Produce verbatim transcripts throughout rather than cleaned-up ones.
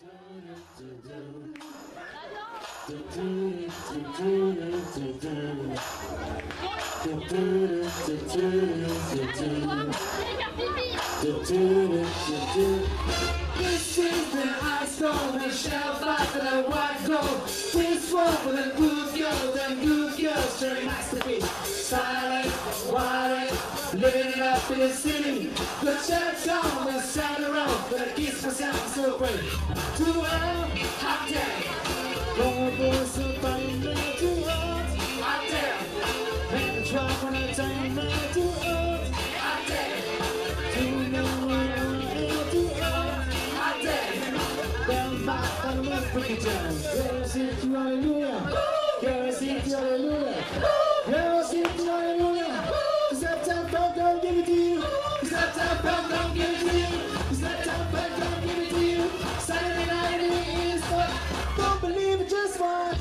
This is the ice storm, we shall fight for the white gold. This one for the good girls and good girls, turning masterpiece. Silent, wild, living it up in the city. The church on the side around, but I kiss myself so great. To a hot day, going for some fun, too hot. Hot day, and the drop on the time, too hot. Hot day, too break it down. Girl, sing to hallelujah. Girl, sing to hallelujah. Girl, sing to hallelujah. Is that time for God give it to you? Is that time for God give it to you? Is that time for God give it to you? Saturday night is what? Don't believe it, just watch.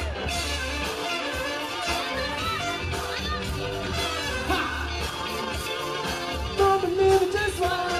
Ha! Don't believe it, just watch.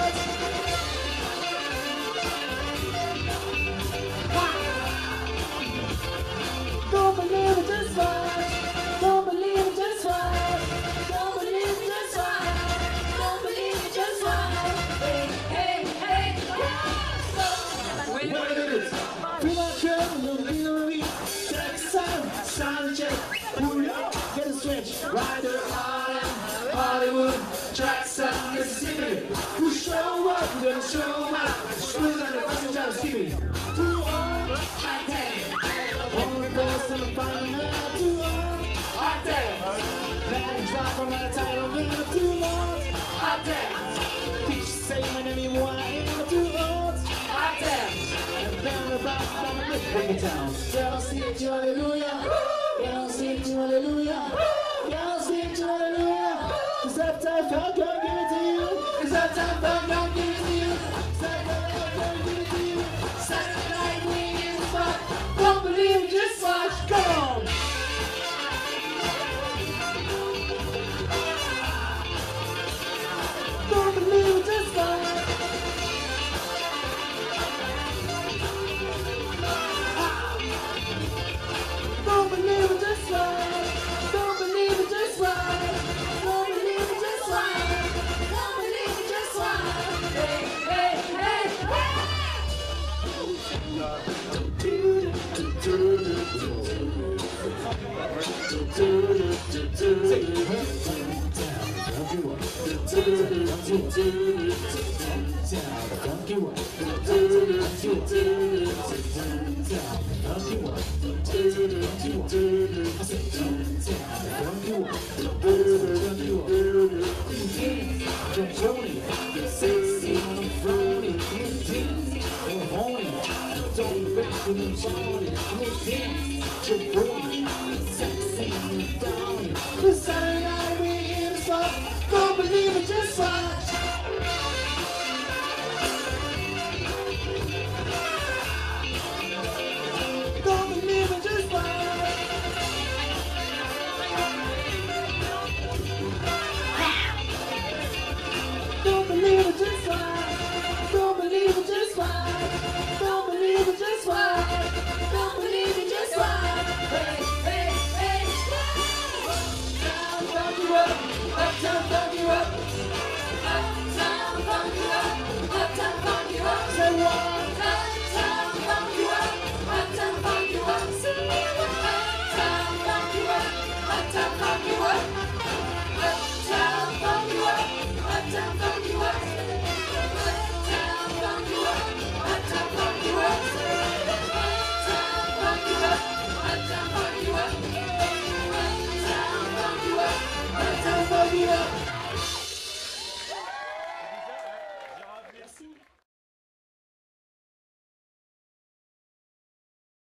Don't believe it, just watch. Don't believe it, just watch. Don't believe it, just watch. Don't believe it, just watch. Hey, hey, hey, yeah. Wait a minute. Feel my curve, little bit of me. Take the sound, sound check. Pull up, get a stretch. Rider Harlem, Hollywood, Jackson, Mississippi. Who show up, we're gonna show up. Screws on the first and try to skip it. Too old, high tech. Only goes to the final, too long. Hot damn. That drop on my title, never too long. Hot damn. Teach say my name, why too old. Hot damn. And down the back, down the lip, bring it down. Girl, sing to hallelujah. Girl, sing to hallelujah. Girl, sing to hallelujah. Is that time for God give it to you? Is that time for God give it to you? Is that time for God give it to you? Saturday night we in the spot. Don't believe it, just watch. Come on. Don't believe it, just watch. Don't believe it, just watch. Don't believe it, just watch. Don't believe it, just watch. Don't believe it, just watch. Hey, hey, hey, hey. Down, down, down, down,